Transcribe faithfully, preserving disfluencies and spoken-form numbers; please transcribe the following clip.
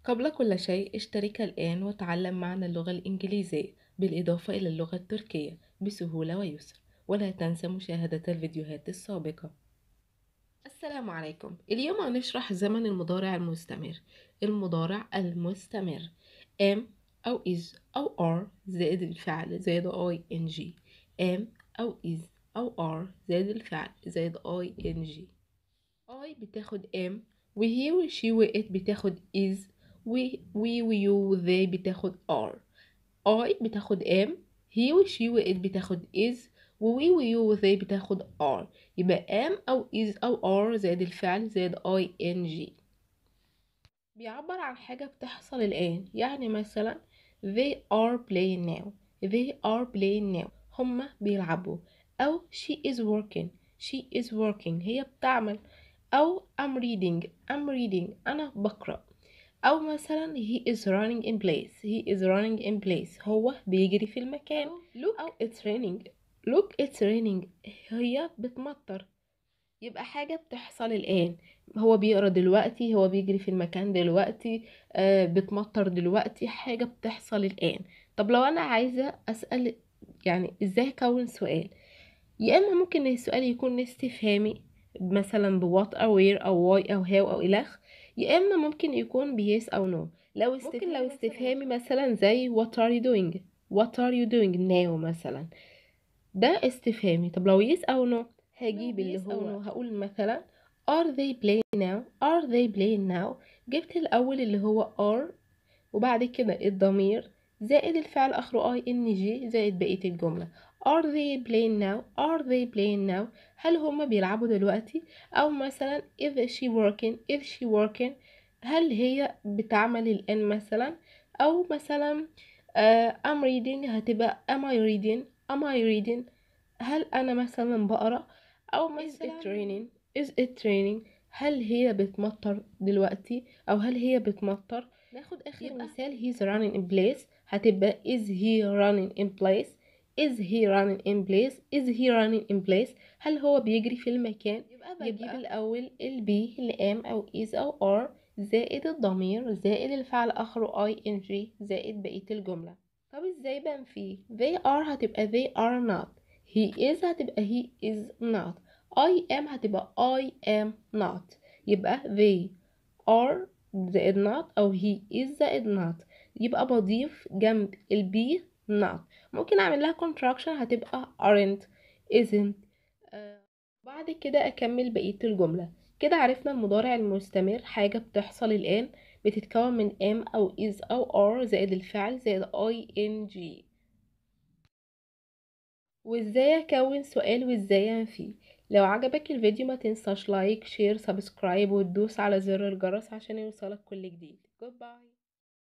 قبل كل شيء اشترك الآن وتعلم معنا اللغة الإنجليزية بالإضافة إلى اللغة التركية بسهولة ويسر، ولا تنسى مشاهدة الفيديوهات السابقة. السلام عليكم. اليوم هنشرح زمن المضارع المستمر. المضارع المستمر am أو is أو are زائد الفعل زائد ing. am أو is أو are زائد الفعل زائد ing. I بتاخد am و he و she و it بتاخد is و we و you و they بتاخد are. I بتاخد am he و she و it بتاخد is و we و you و they بتاخد are. يبقى am أو is أو are زائد الفعل زائد ing بيعبر عن حاجة بتحصل الآن. يعني مثلا they are playing now they are playing now هما بيلعبوا. أو she is working she is working هي بتعمل. أو I'm reading I'm reading أنا بقرأ. أو مثلا he is running in place he is running in place هو بيجري في المكان. look أو it's raining look it's raining هي بتمطر. يبقى حاجة بتحصل الآن. هو بيقرأ دلوقتي هو بيجري في المكان دلوقتي آه بتمطر دلوقتي حاجة بتحصل الآن. طب لو أنا عايزة أسأل يعني إزاي أكون سؤال، يا إما ممكن السؤال يكون استفهامي مثلا بوات أو وير أو واي أو هاو أو إلخ، يا إما ممكن يكون بيس أو نو. لو استفهامي ممكن لو استفهامي مثلا زي what are you doing what are you doing now مثلا، ده استفهامي. طب لو يس أو نو هجيب اللي هو أو نو. هقول مثلا are they playing now are they playing now. جبت الأول اللي هو are وبعد كده الضمير زائد الفعل آخره ing زائد بقية الجملة. are they playing now are they playing now هل هما بيلعبوا دلوقتي. أو مثلا is she working is she working هل هي بتعمل الآن مثلا. أو مثلا uh, I'm reading هتبقى am I reading am I reading هل أنا مثلا بقرأ. أو مثلا is it raining is it raining هل هي بتمطر دلوقتي أو هل هي بتمطر. ناخد آخر مثال he's running in place هتبقى is he running in place is he running in place is he running in place هل هو بيجري في المكان. يبقى بجيب الأول ال be اللي am أو is أو are زائد الضمير زائد الفعل آخره ing زائد بقية الجملة. طب ازاي بنفي؟ they are هتبقى they are not he is هتبقى he is not I am هتبقى I am not. يبقى they are زائد not أو he is زائد not. يبقى بضيف جنب ال be not. ممكن أعمل لها contraction هتبقى aren't isn't. آه بعد كده أكمل بقية الجملة. كده عرفنا المضارع المستمر حاجة بتحصل الآن بتتكون من am أو is أو are زائد الفعل زائد ing. وازاي اكون سؤال وازاي انفيه. لو عجبك الفيديو ما تنساش لايك شير سبسكرايب وتدوس على زر الجرس عشان يوصلك كل جديد. Goodbye.